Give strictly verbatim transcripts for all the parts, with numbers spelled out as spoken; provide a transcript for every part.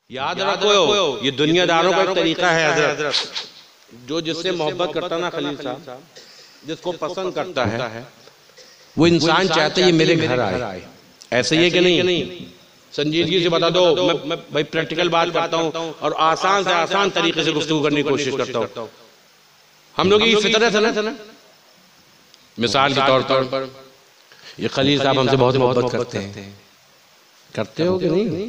याद रखो, ये दुनिया दारों का एक तरीका है हजरत, जो जिससे मोहब्बत करता ना खलील साहब, जिसको पसंद करता है, वो इंसान चाहता है ये मेरे घर आए। ऐसे ही है कि नहीं? संजीदगी से बता दो, मैं, मैं भाई प्रैक्टिकल बात करता हूँ और आसान से आसान तरीके से गुफ्तगू करने की कोशिश करता हूँ। हम लोग ये फितरत है ना, मिसाल के तौर पर ये खलील साहब हमसे बहुत मोहब्बत करते हैं, करते हो कि नहीं?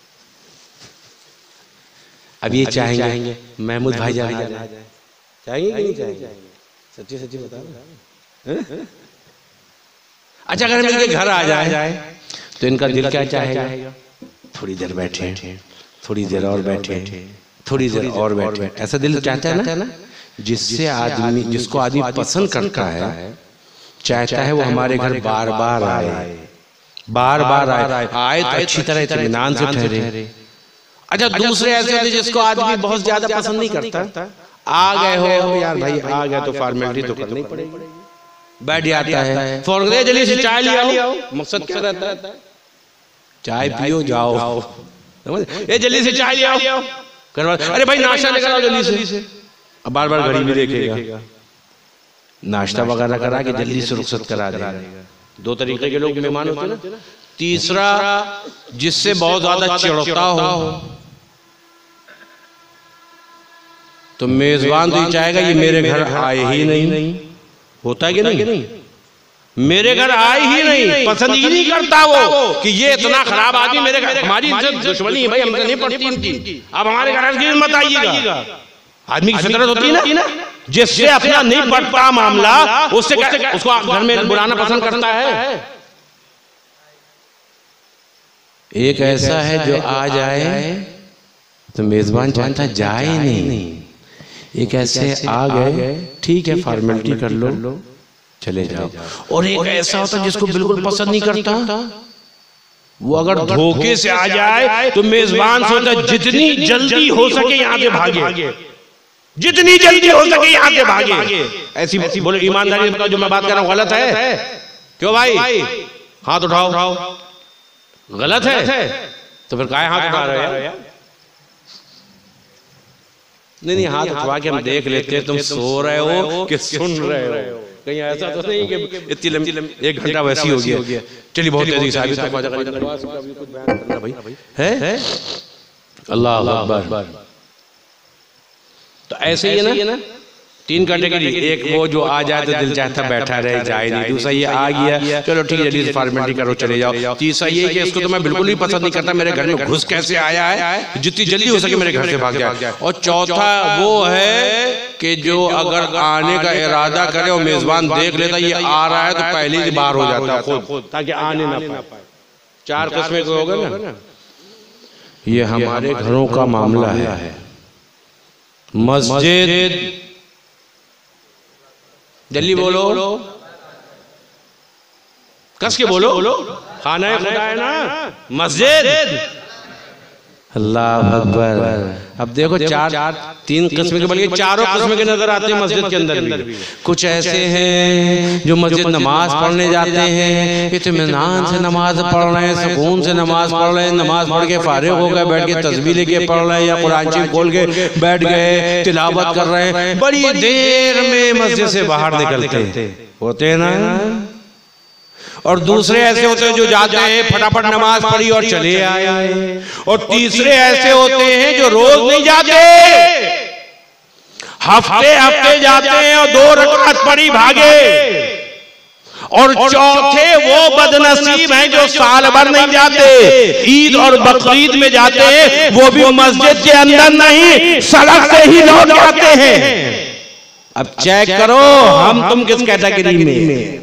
अब ये चाहेंगे महमूद भाई जान चाहेंगे कि नहीं चाहेंगे? सच्ची सच्ची बता। अच्छा, अगर इनके घर आ जाए तो इनका दिल क्या चाहेगा? थोड़ी देर बैठे, थोड़ी देर और बैठे, थोड़ी देर और बैठे। ऐसा दिल चाहता है ना, जिससे आदमी, जिसको आदमी पसंद करता है, चाहता है वो हमारे घर बार बार आए, बार बार आए, आए तो अच्छी तरह इत्मीनान से ठहरे। अच्छा, दूसरे ऐसे होते जिसको आदमी बहुत ज्यादा पसंद नहीं करता, आ गए हो यार भाई, आ गए तो फॉर्मेलिटी तो करनी पड़ेगी, बैठ जाता है, फौरन दे जल्दी से चाय ले आओ। मकसद क्या रहता है? चाय पियो जाओ, ये जल्दी से चाय ले आओ, अरे भाई नाश्ता लेकर आओ जल्दी से। अब बार बार घड़ी भी देखेगा, नाश्ता वगैरह करा के जल्दी से रुखसत करा देगा। दो तरीके के लोग मेहमान होते हैं ना। तीसरा, जिससे बहुत ज्यादा चिढ़ता हो, तो मेजबान तो चाहेगा ये मेरे घर आए ही नहीं। होता है कि नहीं? मेरे घर आए ही नहीं, पसंद ही नहीं करता वो कि ये इतना खराब आदमी मेरे घर। हमारी इज्जत दुश्मनी है भाई, हमसे नहीं पड़ती इनकी, अब हमारे घर की मत आइएगा। आदमी की फितरत होती है ना, जिससे अपना नहीं पड़ता मामला, उससे उसको घर में बुलाना पसंद करता है। एक ऐसा है जो आ जाए तो मेजबान चाहता जाए नहीं। एक ऐसे आ गए, ठीक है फॉर्मेलिटी कर लो, चले जाओ। और एक ऐसा होता है जिसको बिल्कुल पसंद नहीं करता, वो अगर धोखे से आ जाए तो मेजबान सोचता जितनी जल्दी हो सके यहाँ से भागे, जितनी जल्दी हो सके यहाँ से भागे। ऐसी ऐसी बोले ईमानदारी बताओ, जो मैं बात कर रहा हूँ गलत है? क्यों भाई? हाथ उठाओ। गलत है तो फिर काहे हाथ उठा रहे हैं? नहीं नहीं, हाथ उठवा के हम देख लेते हैं तुम सो रहे हो कि सुन रहे हो। कहीं ऐसा तो नहीं कि इतनी लंबी एक घंटा वैसी हो गया। चलिए बहुत तेजी से कुछ बयान करना भाई है। अल्लाह अकबर। तो ऐसे ही है ना, तीन कैटेगरी। एक वो जो आ जाए तो दिल चाहता बैठा रहे, जाए नहीं। दूसरा ये आ गया, चलो ठीक है जल्दी से फॉर्मेलिटी करो चले जाओ। तीसरा ये कि इसको तो मैं बिल्कुल ही पसंद नहीं करता, मेरे घर में घुस कैसे आया है, जितनी जल्दी हो सके मेरे घर से भाग जाए। और चौथा वो है कि जो अगर आने का इरादा करे और मेजबान देख लेता ये आ रहा है तो पहले ही बाहर हो जाता खुद, ताकि आने ना पाए। चार किस्में के हो गए ना। ये हमारे घरों का मामला है। मस्जिद, जल्दी बोलो, कस के बोलो, खाना है खुदा है ना, मस्जिद। अल्लाह अकबर। अब देखो चार तीन किस्म के, बल्कि चारों किस्म के नजर आते हैं मस्जिद के अंदर भी। कुछ ऐसे हैं जो मस्जिद नमाज पढ़ने जाते हैं, इत्मीनान से नमाज पढ़ रहे हैं, सुकून से नमाज पढ़ रहे हैं, नमाज पढ़ के फारिग हो गए, बैठ के तस्बीह लेके पढ़ रहे हैं या कुरान शरीफ खोल के बैठ गए, तिलावत कर रहे हैं, बड़ी देर में मस्जिद से बाहर निकलते होते हैं ना। और दूसरे ऐसे होते हैं जो जाते हैं फटाफट नमाज पढ़ी और चले आए। और तीसरे ऐसे होते हैं जो रोज नहीं जाते, हफ्ते हफ्ते जाते हैं और दो रकात पढ़ी भागे। और चौथे वो बदनसीब हैं जो साल भर नहीं जाते, ईद और बकरीद में जाते हैं, वो भी मस्जिद के अंदर नहीं सड़क से ही लौट आते हैं। अब चेक करो हम तुम किस कैटेगरी में।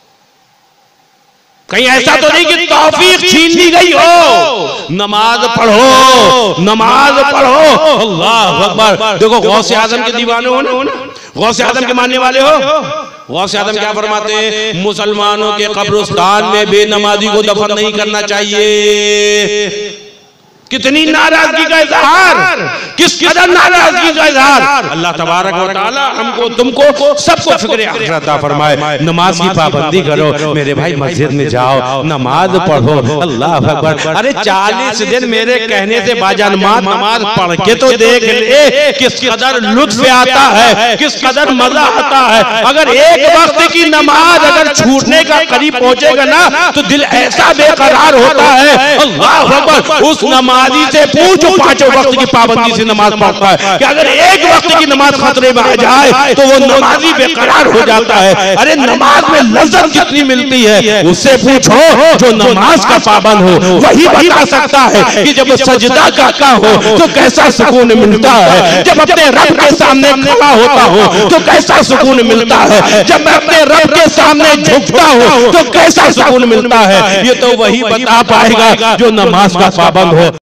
कहीं ऐसा तो नहीं कि तौफीक छीन ली गई हो। नमाज पढ़ो, नमाज पढ़ो। अल्लाह अकबर। देखो गौसे आजम के दीवाने हो ना, गौसे आजम के मानने वाले हो। गौसे आजम क्या फरमाते हैं? मुसलमानों के कब्रिस्तान में बेनमाजी को दफन नहीं करना चाहिए। कितनी नाराजगी का इजहार, किस कदर नाराजगी का इजहार। अल्लाह तबारक व तआला हमको तुमको सबको फिक्र आखिरत अता फरमाए। नमाज की पाबंदी करो मेरे भाई, मस्जिद में जाओ, नमाज पढ़ो, अल्लाह अकबर। अरे चालीस दिन मेरे कहने से बाजान माँ नमाज पढ़ के तो देख ले किस कदर लुत्फ आता है, किस कदर मजा आता है। अगर एक वक्त की नमाज अगर छूटने का करीब पहुंचेगा ना तो दिल ऐसा बेकरार होता है, अल्लाह अकबर। उस नमाजी से पूछो पांचों वक्त की पाबंदी से नमाज पढ़ता है कि अगर एक वक्त की नमाज खतरे में आ जाए तो वो नमाजी बेकरार हो जाता है। अरे नमाज में लज्जत कितनी मिलती है उससे पूछो जो नमाज का पाबंद हो, वही बता सकता है कि जब सजदा करता हो तो कैसा सुकून मिलता है, जब अपने रब के सामने खड़ा होता हो तो कैसा सुकून मिलता है, जब मैं अपने रब के सामने झुकता हूँ तो कैसा सुकून मिलता है। ये तो वही बता पाएगा जो नमाज का पाबंद हो।